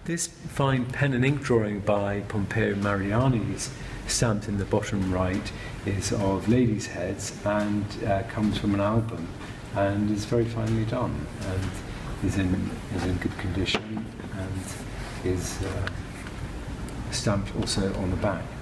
This fine pen and ink drawing by Pompeo Mariani is stamped in the bottom right, is of ladies' heads and comes from an album and is very finely done and is in good condition and is stamped also on the back.